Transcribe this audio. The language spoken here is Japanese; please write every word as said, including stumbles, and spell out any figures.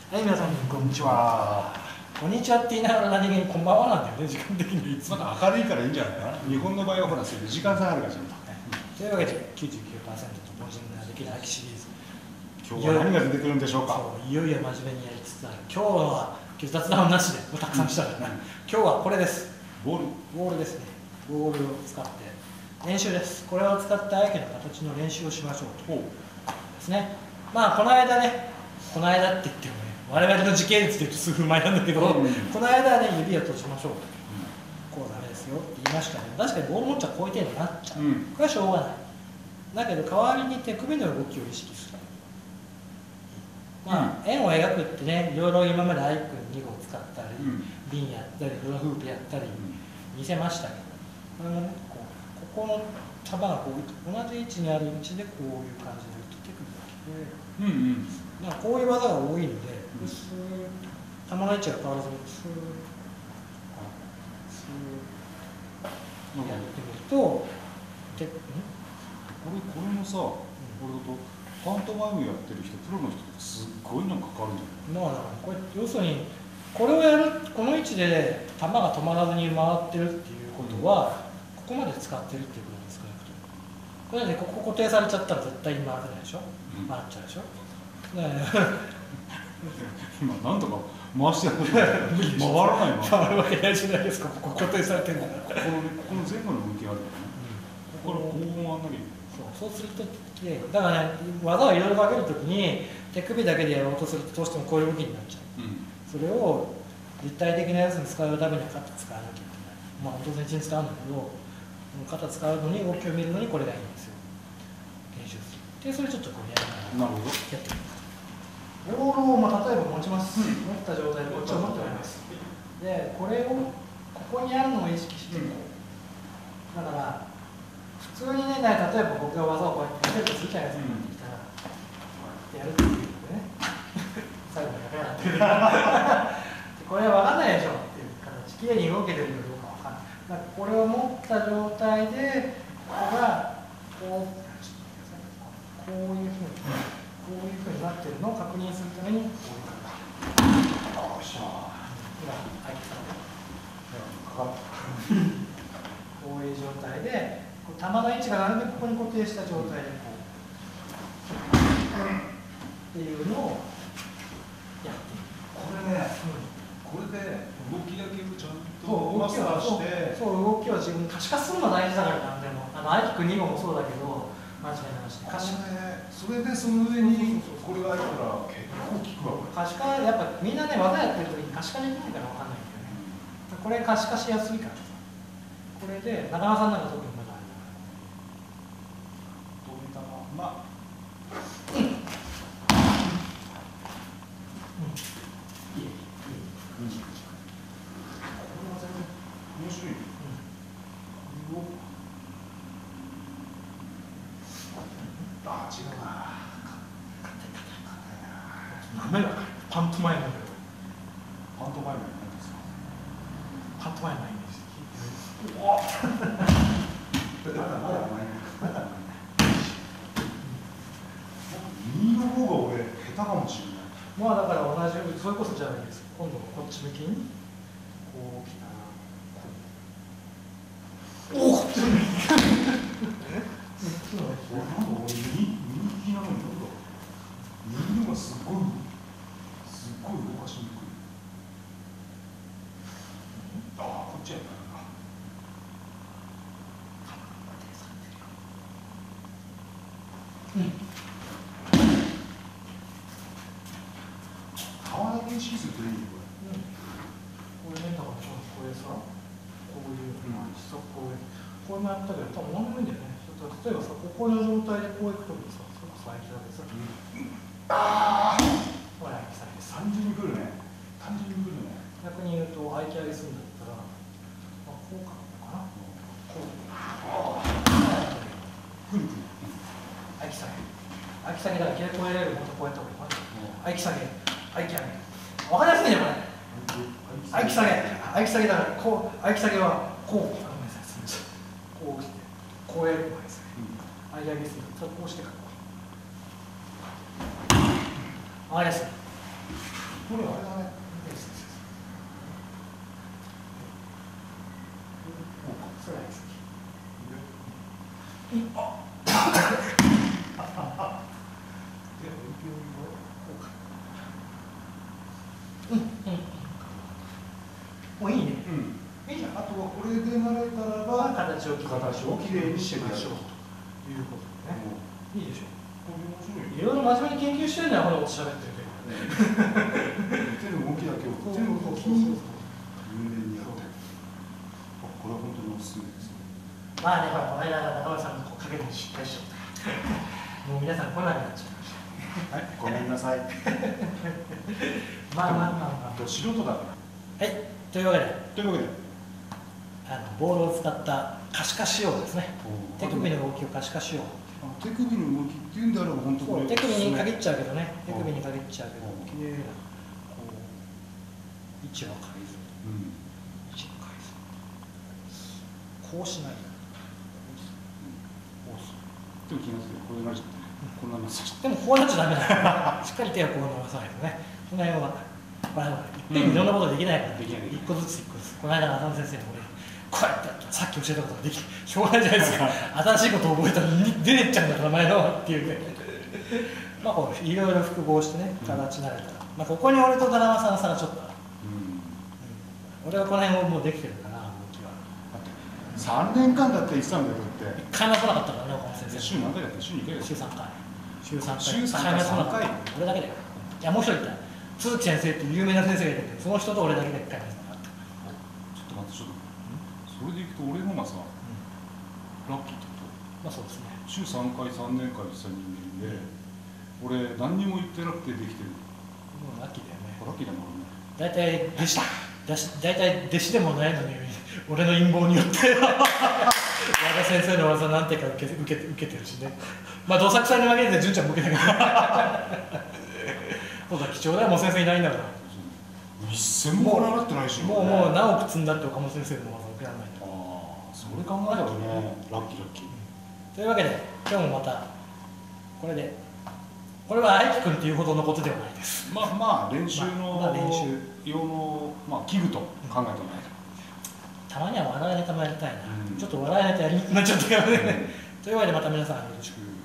はい、皆さんこんにちは。こんにちはって言いながら何気にこんばんはなんだよね、時間的にいつも。 まだ明るいからいいんじゃないかな。日本の場合はほら、それ時間差あるからちゃんと。 というわけで きゅうじゅうきゅうパーセント と凡人ができる秋シリーズ。 今日は何が出てくるんでしょうか。 そういよいよ真面目にやりつつある。今日は雑談なしでもうたくさんしたからな、うん、今日はこれです。 ボールボールですね。ボールを使って練習です。これを使って相手の形の練習をしましょうとですね。まあこの間ね、この間って言ってもね、我々の時系列で言うと数分前なんだけど、うん、この間ね、指を閉じましょうと、うん、こうダメですよって言いましたけど、確かにボール持っちゃこういう程度になっちゃう、うん、これはしょうがない。だけど代わりに手首の動きを意識する。まあ、円を描くってね、いろいろ今までアイクンに号使ったり、うん、瓶やったりフラフープやったり見せましたけど、これもね、こうここの束がこう同じ位置にある位置でこういう感じで手首が来て、うんうん、まあこういう技が多いので、うん、スーッと球の位置が変わらずにスーッとスーッとやってみると、手んこれこれもさ、これだと。パントマイムやってる人、プロの人ってすっごいなんかかかるんじゃない？まあだからこれ要するにこれをやる、この位置で球が止まらずに回ってるっていうことは、うん、ここまで使ってるっていうことです。少なくともこれで、ね、ここ固定されちゃったら絶対に回せないでしょ、うん、回っちゃうでしょ、 今なんとか回してやる回らないの回るわけないじゃないですか。ここ固定されてるんだから。 このこの前後の向きあるからね、うん、ここからこう回んなきゃいけない。 そう、そうするとだからね、技をいろいろかけるときに手首だけでやろうとするとどうしてもこういう動きになっちゃう、うん、それを立体的なやつに使うためには肩使わなきゃいけない。まあ当然全身使うんだけど、肩使うのに動きを見るのにこれがいいんですよ。練習するで、それちょっとこうやりながらやってみます。ボールを、まあ、例えば持ちます、うん、持った状態でこっちを持っております。で、これをここにあるのを意識して、うん、だから普通にね、例えば僕が技をこうやってやってると、スイッチャーがついてきたら、こうやってやるっていうのでね、最後にやらなってる。これは分かんないでしょっていう形、きれいに動けてるかどうか分かんない。だからこれを持った状態で、ここがこう、こういうふうに、こういうふうになってるのを確認するために、こういう形。よっしゃ。今、はい、かかった。こういう状態で、球の位置がなるべくここに固定した状態でこうっていうのをやっている。 これね、うん、これで動きだけをちゃんとマスターして、そう動きを自分に可視化するのが大事だから。なんでもあのアイキックに号もそうだけど、間違いなし可視化、ね、 それでその上にこれがあるから結構効くわ。 可視化やっぱみんなね、技やってる時に可視化できないから分かんないんだよね、うん、これ可視化しやすいからさ。これで中川さんなんか特にまだある。 まあ、 うん、うん、いい、いい、うん、これは全然面白い。うん、 ああ、違うな。 硬い硬い。パントマイムだけど。 パントマイムなんですか。 パントマイムのイメージ。 おお。まだまだまだ。にの方が俺下手かもしれない。 まあだから同じようにそれこそじゃないですか。今度はこっち向きにこう来たらおおっ。え？ なんか俺右右なのになんか右のがすごいすっごい動かしにくい。ああ、こっちやったな。うん。意識するといいよこれ。うん。これね、だからこれさ、こういうふうにさ、こういうこれもやったけど、多分何でもいいんだよね。例えばさ、ここの状態でこういくときにさ、それこそ相手だけさ、ああ、ほら、さっき単純にくるね。単純にくるね。 逆に言うと、相手上げするんだったら、まあ、こうかな。こう。ああ。 くるくる。 相手下げ。相手下げだから、こうやれる、こうやった方がいいかな。相手下げ、相手上げ。わかりやすいね、これ。相手下げ、相手下げだから、こう、相手下げは、こう。ごめんなさい、すみません。こうして、こうやるのがいいですね。相手上げすると、こうしてから。わかりやすい。 これあれだね。それです。あ。うんうん。もういいね。うん。いいじゃん。あとはこれで慣れたらば形を形をきれいにしてみましょうということでね。いいでしょう。いろいろ真面目に研究してるのはこのこと喋ってるけど。手の動きだけを手の動きに入念にやって。これは本当におすすめですね。まあね、ほらこの間中村さんのかけて失敗しちゃった。もう皆さん来なくなっちゃいました。はい、ごめんなさい。まあまあまあまあ。素人だから。はい、というわけで。というわけで。あのボールを使った可視化しようですね。手首の動きを可視化しよう。手首の動きっていうんだろう、本当これ。手首に限っちゃうけどね。手首に限っちゃうけど、綺麗なこう位置は変えず、位置は変えず、こうしない。でも気がついてこれなっちゃったね。こんなのさ。でもこうなっちゃダメだ。しっかり手をこう伸ばさないとね。その辺はまあいっぺんにいろんなことできないから。できない。一個ずつ一個ずつ。この間の浅野先生に俺。こうやってさっき教えたことができしょうがないじゃないですか新しいことを覚えたら出てっちゃうんだから前のっていうねまあこういろいろ複合してね形になれたら、まあここに俺と田中さんの差がちょっとある、うんうん、俺はこの辺をもうできてるかな動きはさんねんかんだって言ってたんだよだっていっかいも来なかったからね岡本先生週何回だって週にかい週さんかい週さんかい週さんかいさんかい俺だけだよいやもう一人いた鈴木先生っていう有名な先生がいるけどその人と俺だけでいっかい目だったちょっと待ってちょっとそれでいくと俺のがさ、うん、ラッキーってことまあそうですね週さんかいさんねんかいした人間で俺何にも言ってなくてできてるもうラッキーだよねラッキーだもんね大体弟子大体弟子でもないのに俺の陰謀によって和田先生の技なんていうか受け受け受けてるしねまあどさくさに負けて純ちゃんも受けたけどそうだ貴重だよもう先生いないんだから一銭も習ってないしもうもう何億積んだって岡本先生の技を受けられないああそれ考えたらねラッキーラッキーというわけで今日もまたこれでこれは愛樹君っていうほどのことではないですまあまあ練習の、まあ、練習用の、まあ、器具と考えてもらえたまには笑いネタもやりたいな、うん、ちょっと笑いネタやりにくくなっちゃったからね、うん、というわけでまた皆さんよろしく